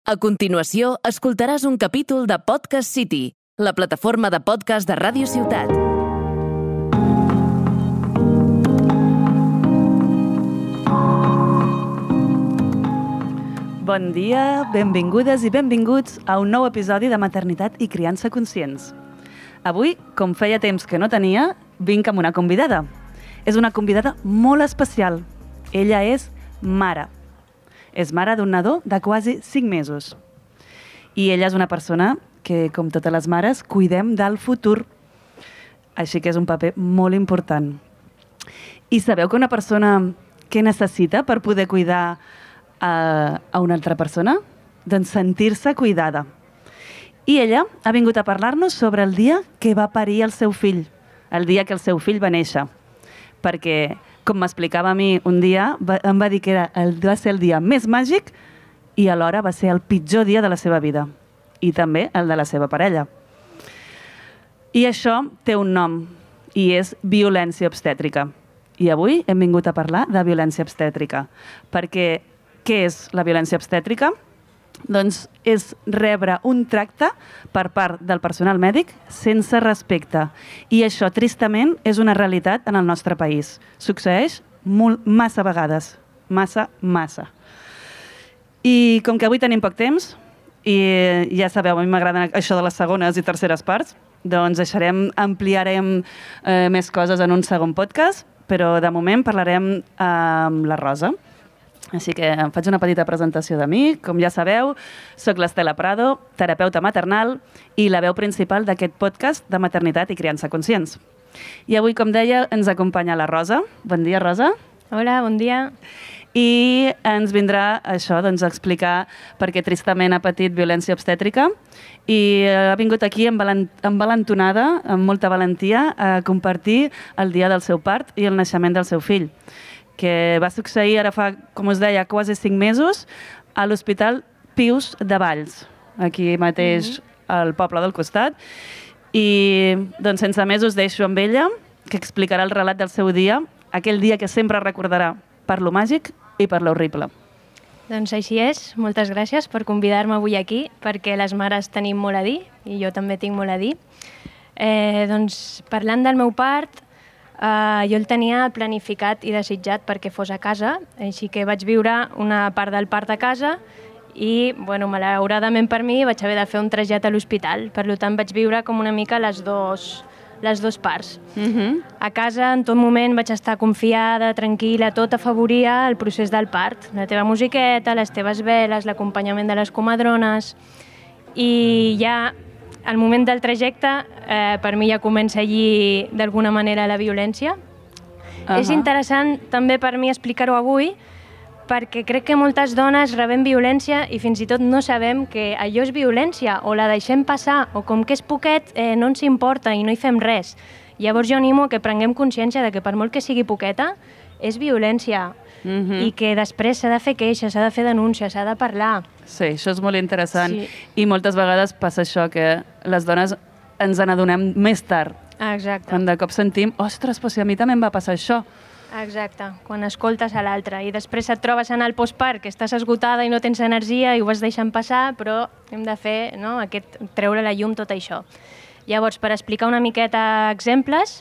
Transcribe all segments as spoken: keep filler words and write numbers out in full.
A continuació, escoltaràs un capítol de Podcast City, la plataforma de podcast de Ràdio Ciutat. Bon dia, benvingudes i benvinguts a un nou episodi de Maternitat i Criança Conscients. Avui, com feia temps que no tenia, vinc amb una convidada. És una convidada molt especial. Ella és mare. És mare d'un nadó de quasi cinc mesos. I ella és una persona que, com totes les mares, cuidem del futur. Així que és un paper molt important. I sabeu que una persona què necessita per poder cuidar a, a una altra persona? Doncs sentir-se cuidada. I ella ha vingut a parlar-nos sobre el dia que va parir el seu fill, el dia que el seu fill va néixer. Perquè, com m'explicava a mi un dia, va, em va dir que era el, va ser el dia més màgic i alhora va ser el pitjor dia de la seva vida. I també el de la seva parella. I això té un nom, i és violència obstètrica. I avui hem vingut a parlar de violència obstètrica. Perquè què és la violència obstètrica? Doncs és rebre un tracte per part del personal mèdic sense respecte. I això, tristament, és una realitat en el nostre país. Succeeix molt, massa vegades. Massa, massa. I com que avui tenim poc temps, i ja sabeu, a mi m'agrada això de les segones i terceres parts, doncs deixarem, ampliarem eh, més coses en un segon podcast, però de moment parlarem amb la Rosa. Així que em faig una petita presentació de mi. Com ja sabeu, soc l'Estela Prado, terapeuta maternal i la veu principal d'aquest podcast de Maternitat i Criança Conscients. I avui, com deia, ens acompanya la Rosa. Bon dia, Rosa. Hola, bon dia. I ens vindrà això, doncs, a explicar per què tristament ha patit violència obstètrica i ha vingut aquí envalentonada, amb molta valentia, a compartir el dia del seu part i el naixement del seu fill, que va succeir ara fa, com us deia, quasi cinc mesos a l'Hospital Pius de Valls, aquí mateix al poble del costat. I doncs sense més us deixo amb ella, que explicarà el relat del seu dia, aquell dia que sempre recordarà per lo màgic i per lo horrible. Doncs així és. Moltes gràcies per convidar-me avui aquí, perquè les mares tenim molt a dir, i jo també tinc molt a dir. Eh, doncs parlant del meu part, Uh, jo el tenia planificat i desitjat perquè fos a casa, així que vaig viure una part del part a casa i, bueno, malauradament per mi vaig haver de fer un trasllat a l'hospital. Per tant, vaig viure com una mica les dos, les dos parts. Uh-huh. A casa, en tot moment, vaig estar confiada, tranquil·la, tot afavoria el procés del part. La teva musiqueta, les teves veles, l'acompanyament de les comadrones. I ja al moment del trajecte, eh, per mi ja comença allí d'alguna manera la violència. Uh-huh. És interessant també per mi explicar-ho avui, perquè crec que moltes dones rebem violència i fins i tot no sabem que allò és violència, o la deixem passar, o com que és poquet eh, no ens importa i no hi fem res. Llavors jo animo que prenguem consciència de que per molt que sigui poqueta, és violència. Uh-huh. I que després s'ha de fer queixa, s'ha de fer denúncia, s'ha de parlar. Sí, això és molt interessant. Sí. I moltes vegades passa això, que les dones ens n'adonem més tard. Exacte. Quan de cop sentim, ostres, però si a mi també em va passar això. Exacte, quan escoltes a l'altre. I després et trobes en el postpart, que estàs esgotada i no tens energia i ho vas deixant passar, però hem de fer, no?, aquest, treure la llum tot això. Llavors, per explicar una miqueta exemples,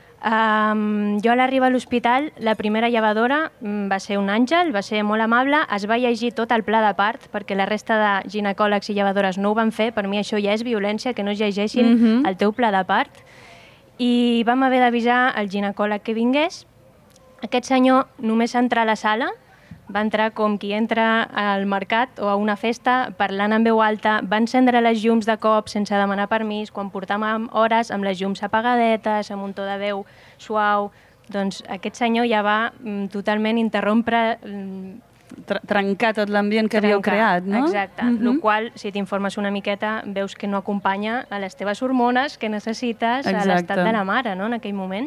Um, jo a l'arribar a l'hospital, la primera llevadora um, va ser un àngel, va ser molt amable, es va llegir tot el pla de part, perquè la resta de ginecòlegs i llevadores no ho van fer, per mi això ja és violència, que no es llegeixin uh-huh. el teu pla de part. I vam haver d'avisar el ginecòleg que vingués. Aquest senyor només entra a la sala, va entrar com qui entra al mercat o a una festa, parlant en veu alta, va encendre les llums de cop sense demanar permís, quan portàvem hores amb les llums apagadetes, amb un to de veu suau. Doncs aquest senyor ja va mm, totalment interrompre... Mm, trencar tot l'ambient que havíeu creat, no? Exacte, uh-huh. El qual, si t'informes una miqueta, veus que no acompanya a les teves hormones que necessites a l'estat de la mare, no?, en aquell moment.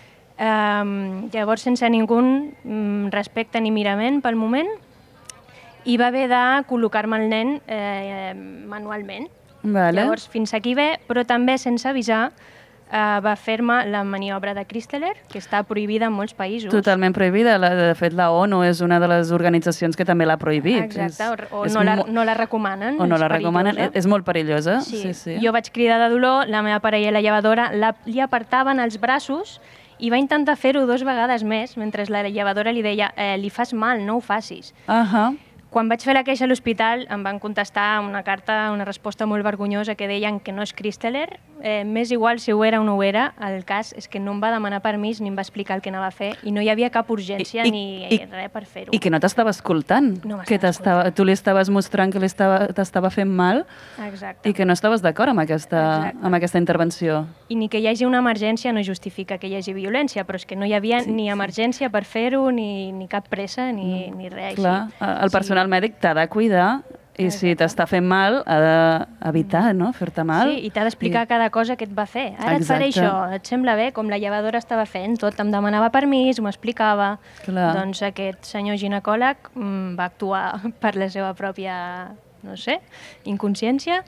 Um, llavors, sense ningú um, respecte ni mirament pel moment, i va haver de col·locar-me el nen eh, manualment. Vale. Llavors, fins aquí bé, però també sense avisar uh, va fer-me la maniobra de Christeler, que està prohibida en molts països. Totalment prohibida. La, de fet, la ONU és una de les organitzacions que també l'ha prohibit. Exacte, és, o, o és no, la, mo... no la recomanen. O no la perillosa. recomanen. És, és molt perillosa. Sí. Sí, sí. Jo vaig cridar de dolor, la meva parella, la llevadora, la, li apartaven els braços i va intentar fer-ho dues vegades més, mentre la llevadora li deia eh, li fas mal, no ho facis. Uh -huh. Quan vaig fer la queixa a l'hospital em van contestar una carta, una resposta molt vergonyosa que deien que no és Christeler, eh, m'és igual si ho era o no ho era, el cas és que no em va demanar permís ni em va explicar el que anava a fer i no hi havia cap urgència I, ni i, res per fer-ho. I que no t'estava escoltant, no que tu li estaves mostrant que t'estava fent mal. Exacte. I que no estaves d'acord amb, aquesta, amb aquesta intervenció. I ni que hi hagi una emergència no justifica que hi hagi violència, però és que no hi havia sí, ni emergència sí. per fer-ho, ni, ni cap pressa, ni, no. ni res Clar, així. El personal sí. mèdic t'ha de cuidar i Exacte. si t'està fent mal, ha d'evitar, no?, fer-te mal. Sí, i t'ha d'explicar I... cada cosa que et va fer. Ara Exacte. et faré això, et sembla bé? Com la llevadora estava fent, tot em demanava permís, m'ho explicava. Clar. Doncs aquest senyor ginecòleg mm, va actuar per la seva pròpia, no sé, inconsciència.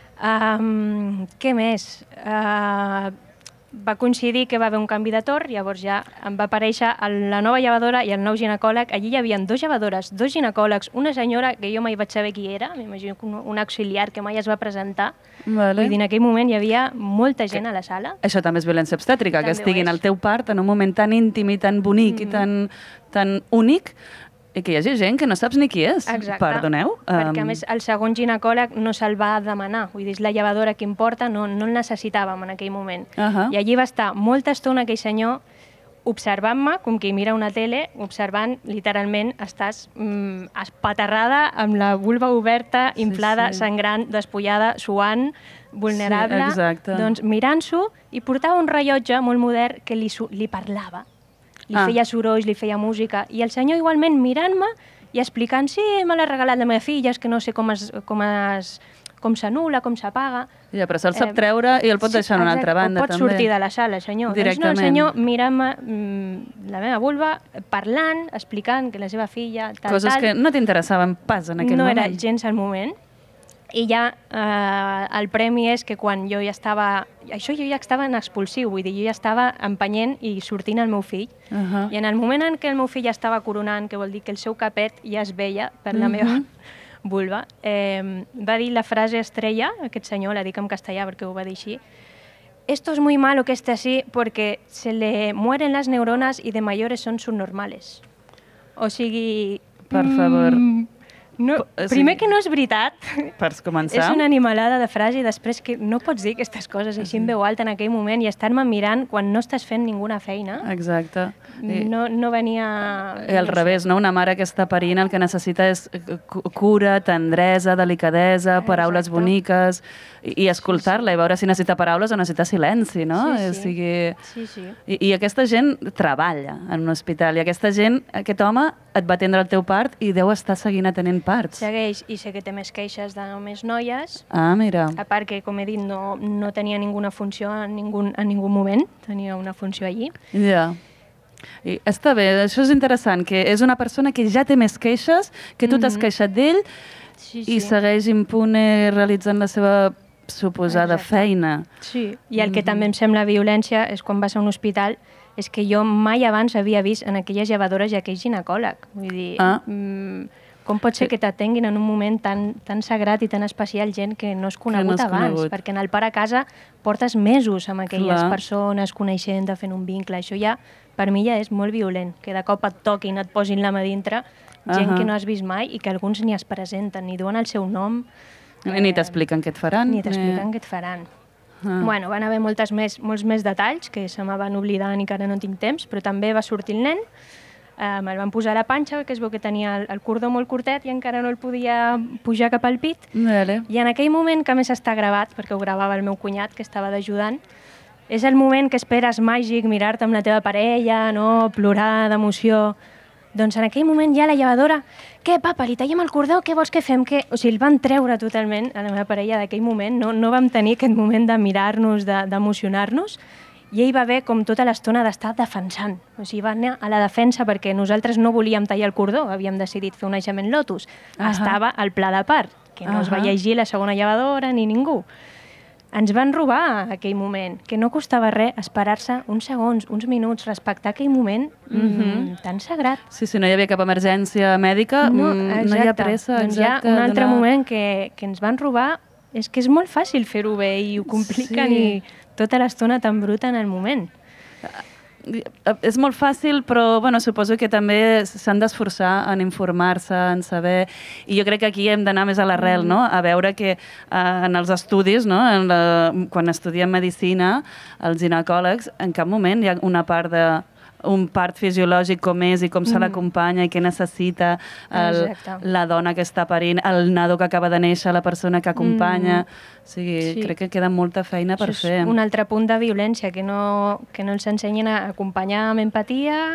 Um, què més? Uh, va coincidir que va haver un canvi de torn, llavors ja em va aparèixer la nova llevadora i el nou ginecòleg. Allí hi havia dos llevadores, dos ginecòlegs, una senyora que jo mai vaig saber qui era, m'imagino un, un auxiliar que mai es va presentar. Vale. Vull dir, en aquell moment hi havia molta gent que, a la sala. Això també és violència obstètrica, també que estiguin al teu part en un moment tan íntim i tan bonic mm. i tan, tan únic, i que hi hagi gent que no saps ni qui és. Exacte. Perdoneu. Perquè, a més, el segon ginecòleg no se'l va demanar. Vull dir, és la llevadora que importa, no, no el necessitàvem en aquell moment. Uh -huh. I allí va estar molta estona aquell senyor observant-me, com qui mira una tele, observant, literalment, estàs mm, espaterrada, amb la vulva oberta, inflada, sí, sí. sangrant, despullada, suant, vulnerable. Sí, exacte. Doncs mirant-s'ho, i portava un rellotge molt modern que li, li parlava. Li ah. feia sorolls, li feia música, i el senyor igualment mirant-me i explicant, sí, me l'ha regalat la meva filla, és que no sé com es, com es, com s'anul·la, com s'apaga. Ja, però se'l sap eh, treure i el pot deixar en una altra banda, també. O pot també. sortir de la sala, senyor. Directament. Doncs no, el senyor mirant-me mm, la meva vulva, parlant, explicant que la seva filla... Tal, Coses tal, que no t'interessaven pas en aquell no moment. No era gens al moment. I ja eh, el premi és que quan jo ja estava... Això jo ja estava en expulsiu, vull dir, jo ja estava empenyent i sortint el meu fill. Uh -huh. I en el moment en què el meu fill ja estava coronant, que vol dir que el seu capet ja es veia per la uh -huh. meva vulva, eh, va dir la frase estrella, aquest senyor, la dic en castellà perquè ho va dir així, esto es muy malo que esté así porque se le mueren las neuronas y de mayores son subnormales. O sigui... Per favor... Mm, No, primer que no és veritat, per començar. És una animalada de frase i després que no pots dir aquestes coses així en veu alta en aquell moment i estar-me mirant quan no estàs fent ninguna feina. Exacte. No, no venia... I al no revés, no? Una mare que està parint el que necessita és cura, tendresa, delicadesa, paraules Exacte. boniques i, i escoltar-la sí, sí. i veure si necessita paraules o necessita silenci, no? Sí, sí. O sigui... sí, sí. I, I aquesta gent treballa en un hospital i aquesta gent, aquest home et va atendre el teu part i deu estar seguint atenent parts. Segueix, i sé que té més queixes de només noies. Ah, mira. A part que, com he dit, no, no tenia ninguna funció en ningú, en ningú moment, tenia una funció allí. Ja. Yeah. I està bé, això és interessant, que és una persona que ja té més queixes, que tu mm-hmm. t'has queixat d'ell sí, sí. i segueix impune realitzant la seva suposada Exacte. feina. Sí, i el que mm-hmm. també em sembla violència és quan vas a un hospital és que jo mai abans havia vist en aquelles llevadores i aquell ginecòleg. Vull dir, ah. mmm, com pot ser que t'atenguin en un moment tan, tan sagrat i tan especial gent que no has conegut no has abans? Conegut. Perquè en el pare a casa portes mesos amb aquelles Clar. persones, coneixent, fent un vincle. Això ja, per mi, ja és molt violent. Que de cop et toquin, et posin la mà dintre, gent uh -huh. que no has vist mai i que alguns ni es presenten, ni diuen el seu nom. Eh, ni t'expliquen què et faran. Ni t'expliquen eh... què et faran. Ah. Bueno, van haver moltes més, molts més detalls que se me van oblidar i que ara no tinc temps, però també va sortir el nen, eh, me'l van posar a la panxa, que es veu que tenia el, el cordó molt curtet i encara no el podia pujar cap al pit. Vale. I en aquell moment, que a més està gravat, perquè ho gravava el meu cunyat, que estava d'ajudant, és el moment que esperes màgic, mirar-te amb la teva parella, no? Plorar d'emoció. Doncs en aquell moment ja la llevadora, què, papa, li tallem el cordó, què vols que fem? Què? O sigui, el van treure totalment a la meva parella d'aquell moment, no, no vam tenir aquest moment de mirar-nos, d'emocionar-nos, i ell va haver com tota l'estona d'estar defensant. O sigui, va anar a la defensa perquè nosaltres no volíem tallar el cordó, havíem decidit fer un naixement lotus. Uh -huh. Estava al pla de part, que no uh -huh. es va llegir la segona llevadora ni ningú. ens van robar aquell moment, que no costava res esperar-se uns segons, uns minuts, respectar aquell moment mm, tan sagrat. Sí, sí, no hi havia cap emergència mèdica, No, mm, no hi ha pressa. Doncs hi ha exacte, un altre donar- moment que, que ens van robar, és que és molt fàcil fer-ho bé i ho compliquen Sí. i tota l'estona tan bruta en el moment. És molt fàcil, però bueno, suposo que també s'han d'esforçar en informar-se, en saber... I jo crec que aquí hem d'anar més a l'arrel, no? A veure que eh, en els estudis, no? en la, quan estudiem medicina, els ginecòlegs, en cap moment hi ha una part de un part fisiològic com és i com se l'acompanya i què necessita el, Exacte. la dona que està parint, el nadó que acaba de néixer, la persona que acompanya... O sigui, Sí. crec que queda molta feina per Això fer. és un altre punt de violència, que no, que no els ensenyen a acompanyar amb empatia.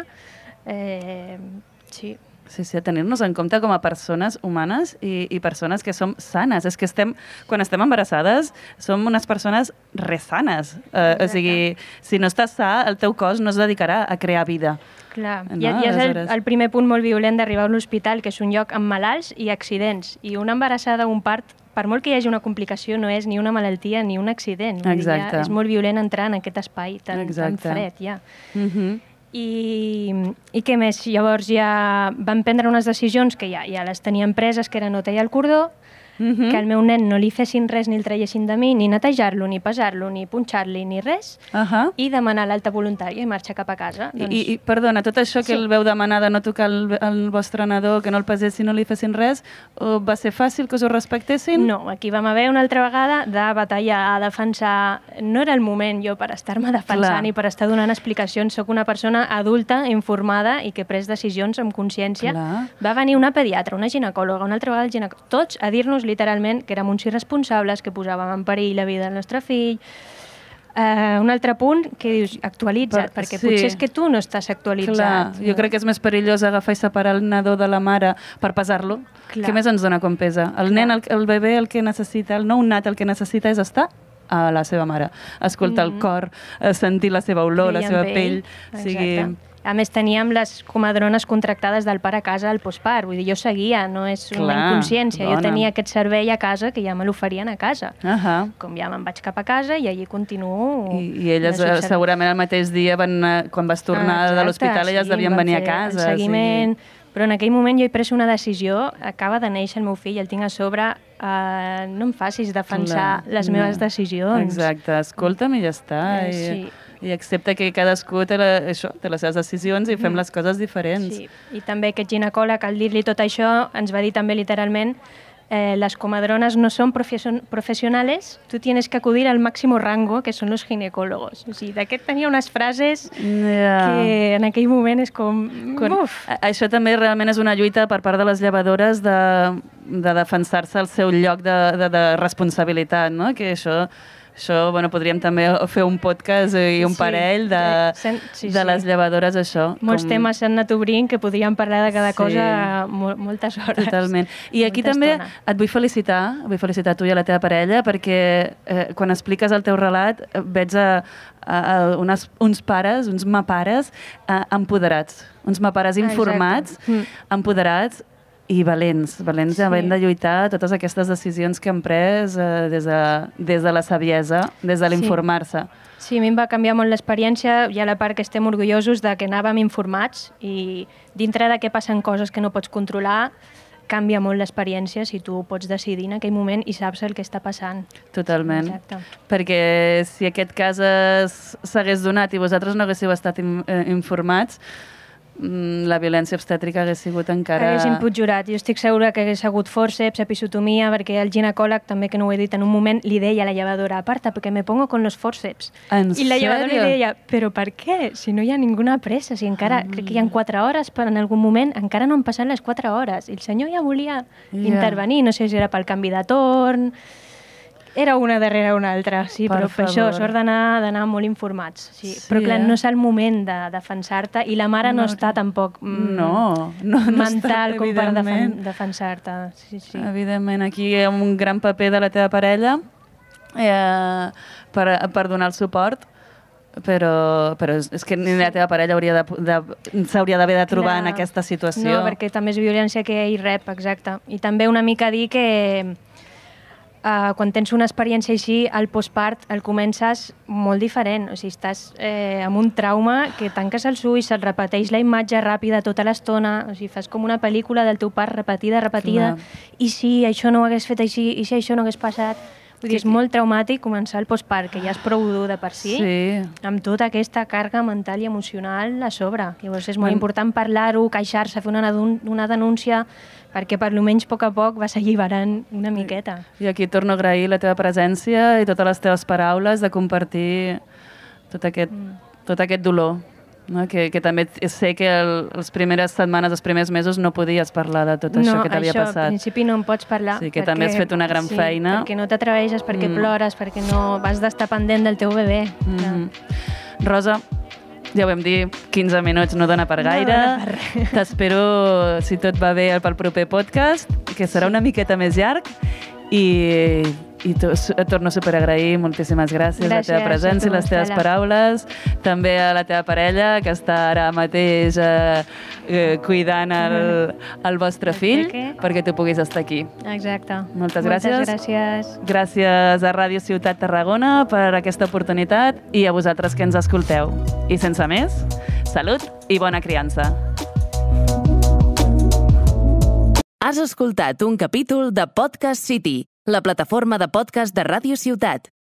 Eh, sí. Sí, sí, a tenir-nos en compte com a persones humanes i, i persones que som sanes. És que estem, quan estem embarassades, som unes persones resanes. Eh, o sigui, si no estàs sa, el teu cos no es dedicarà a crear vida. Clar, No, ja, ja és el, aleshores- el primer punt molt violent d'arribar a l'hospital, que és un lloc amb malalts i accidents. I una embarassada o un part, per molt que hi hagi una complicació, no és ni una malaltia ni un accident. Vull dir, Exacte. ja és molt violent entrar en aquest espai tan, tan Exacte. fred, ja. Uh -huh. I, I què més? Llavors ja van prendre unes decisions que ja, ja les tenien preses, que era no tallar el cordó, Uh -huh. que al meu nen no li fessin res ni el traiessin de mi, ni netejar-lo, ni pesar-lo, ni punxar-li, ni res, Uh -huh. i demanar l'alta voluntària i marxar cap a casa. I, i, I, perdona, tot això que Sí. el veu demanar de no tocar el, el vostre nadó, que no el pesessin, no li fessin res, uh, va ser fàcil que us ho respectessin? No, aquí vam haver una altra vegada de batallar, a defensar... No era el moment jo per estar-me defensant Clar. ni per estar donant explicacions. Soc una persona adulta, informada i que he pres decisions amb consciència. Clar. Va venir una pediatra, una ginecòloga, una altra vegada el ginecòleg, tots a dir-nos literalment que érem uns irresponsables, que posàvem en perill la vida del nostre fill. Uh, un altre punt que dius, actualitza't, Per- perquè sí. potser és que tu no estàs actualitzat. Clar, jo crec que és més perillós agafar i separar el nadó de la mare per pesar-lo. Clar. Què més ens dona quan pesa? El Clar. nen, el, el bebè, el que necessita, el nou nat, el que necessita és estar a la seva mare, escoltar el cor, eh, sentir la seva olor, la Fill seva amb pell. ell. O sigui, Exacte. A més, teníem les comadrones contractades del pare a casa al postpart. Vull dir, jo seguia, no és una Clar, inconsciència. dona. Jo tenia aquest servei a casa que ja me l'oferien a casa. uh-huh. Com ja me'n vaig cap a casa i allí continuo... I, I elles de eh, subservi- segurament el mateix dia, van, anar- quan vas tornar de Exacte, l'hospital, elles sí, devien em van venir a fer casa. El seguiment... Però en aquell moment jo he pres una decisió, acaba de néixer el meu fill, el tinc a sobre, eh, no em facis defensar Clar, les no. meves decisions. Exacte, escolta'm i ja està. Eh, I, sí. I accepta que cadascú té, la, això, té les seves decisions i fem les coses diferents. Sí, i també aquest ginecòleg, al dir-li tot això, ens va dir també literalment eh, las comadronas no son profesion profesionales, tú tienes que acudir al máximo rango, que son los ginecólogos. O sigui, d'aquest tenia unes frases Ja. que en aquell moment és com... Quan, Uf! a- això també realment és una lluita per part de les llevadores de, de defensar-se el seu lloc de, de, de responsabilitat, no? Que això, això bueno, podríem també fer un podcast i un Sí, parell de, eh, sen- sí, de sí. les llevadores, això. Molts com- temes s'han anat obrint que podríem parlar de cada Sí. cosa mo moltes hores. Totalment. I aquí Molta també estona. et vull felicitar, vull felicitar a tu i a la teva parella, perquè eh, quan expliques el teu relat eh, veig a, a, a unes, uns pares, uns mapares eh, empoderats, uns mapares informats, Exacte. Mm. empoderats i valents, valents Sí. havent de lluitar totes aquestes decisions que han pres eh, des, de, des de la saviesa, des de Sí. l'informar-se. Sí, a mi em va canviar molt l'experiència. Hi ha la part que estem orgullosos de que anàvem informats i dintre de què passen coses que no pots controlar, canvia molt l'experiència si tu pots decidir en aquell moment i saps el que està passant. Totalment. Exacte. Perquè si aquest cas es- s'hagués donat i vosaltres no haguéssiu estat in, eh, informats, mm, la violència obstètrica hagués sigut encara... Hagués empitjorat. Jo estic segura que hagués hagut fòrceps, episotomia, perquè el ginecòleg, també que no ho he dit en un moment, li deia a la llevadora, aparta, perquè me pongo con los fòrceps. En I la llevadora li sèrio? deia, però per què? Si no hi ha ninguna pressa, si encara, mm. crec que hi ha quatre hores, però en algun moment encara no han passat les quatre hores. I el senyor ja volia Ja. intervenir, no sé si era pel canvi de torn... Era una darrere una altra, sí, Per però per això favor. sort d'anar d'anar molt informats. Sí. Sí, Però clar, eh? no és el moment de defensar-te i la mare no, No, està tampoc mm, No, no, no mental està, com per defen evidentment. defensar-te. Sí, sí. Evidentment, aquí hi ha un gran paper de la teva parella eh, per, per donar el suport, però, però és, és que ni la teva parella hauria de, de, s'hauria d'haver de trobar Clar. en aquesta situació. No, perquè també és violència que ell rep, exacte. I també una mica dir que uh, quan tens una experiència així, el postpart el comences molt diferent. O sigui, estàs eh, amb un trauma que tanques els ulls, se't repeteix la imatge ràpida tota l'estona, o sigui, fas com una pel·lícula del teu part repetida, repetida, clar. I si això no ho hagués fet així, i si això no hagués passat... Vull dir, és molt traumàtic començar el postpart, que ja és prou dur de per si, sí. amb tota aquesta càrrega mental i emocional a sobre. Llavors és molt bueno. important parlar-ho, queixar-se, fer una, una denúncia, perquè per almenys a poc a poc vas alliberant una miqueta. I aquí torno a agrair la teva presència i totes les teves paraules de compartir tot aquest, mm. tot aquest dolor. No? Que, que també sé que el, les primeres setmanes, els primers mesos no podies parlar de tot això no, que t'havia passat. No, això al principi no en pots parlar. Sí, que perquè, també has fet una gran sí, feina. perquè no t'atreveixes, perquè mm. plores, perquè no vas d'estar pendent del teu bebè. Mm -hmm. Rosa, ja ho vam dir, quinze minuts no dona per gaire. No T'espero, si tot va bé, pel proper podcast, que serà una miqueta més llarg. I, i to, et torno a superagrair, moltíssimes gràcies, gràcies la teva presència i les teves paraules, també a la teva parella que està ara mateix eh, eh, cuidant el, el vostre fill perquè tu puguis estar aquí. Exacte. Moltes gràcies. Moltes gràcies. Gràcies a Ràdio Ciutat Tarragona per aquesta oportunitat i a vosaltres que ens escolteu. I sense més, salut i bona criança. Has escoltat un capítol de Podcast City, la plataforma de podcast de Ràdio Ciutat.